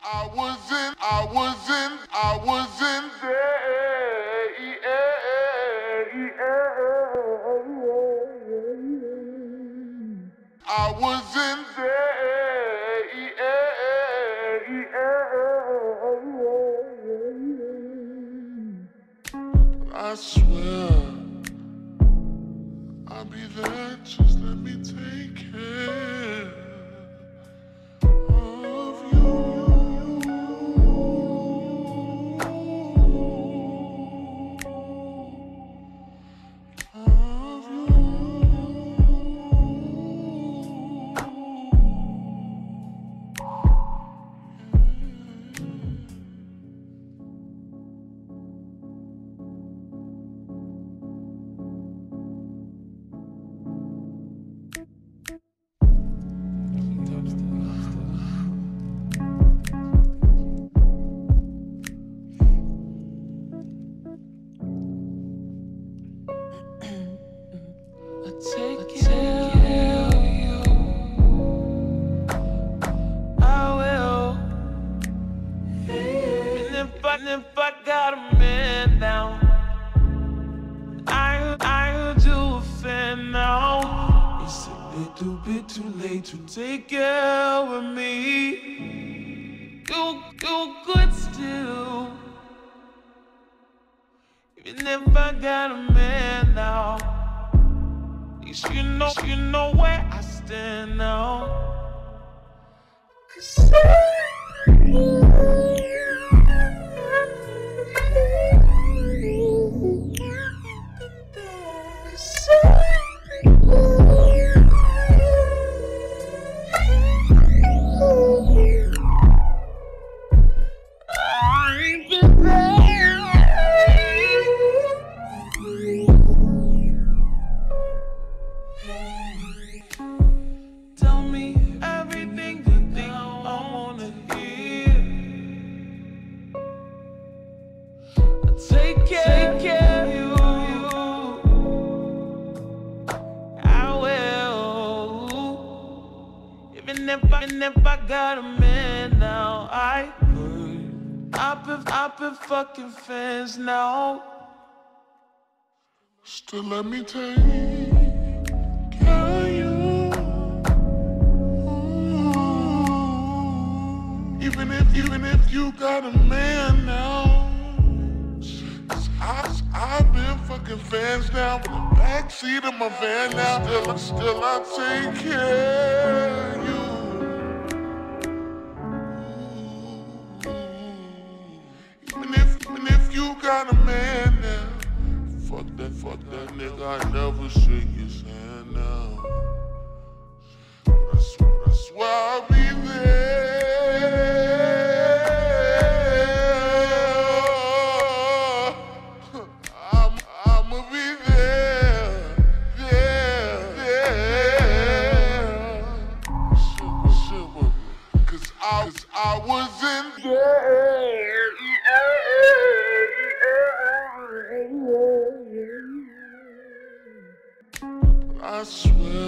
was in there. I was in there. I swear I'll be there. Just let me take care of you. Take care of you. I will. And if I got a man now, I'll do a fan now. It's a little bit too late to take care of me. You good still. Even if I got a man now, you know where I stand now. 'Cause I've been there. Tell me everything you think I wanna hear. Take care of you. I will. Even if I got a man now, I've been fucking fans now. Still let me take care of you. Even if you got a man now, 'cause I've been fucking fans now in the backseat of my van now. Still I take care of you. Even if you got a man now, fuck that nigga, I never shake his hand now. I swear I'll be there. I'ma be there. Shit, 'cause I was in there. I swear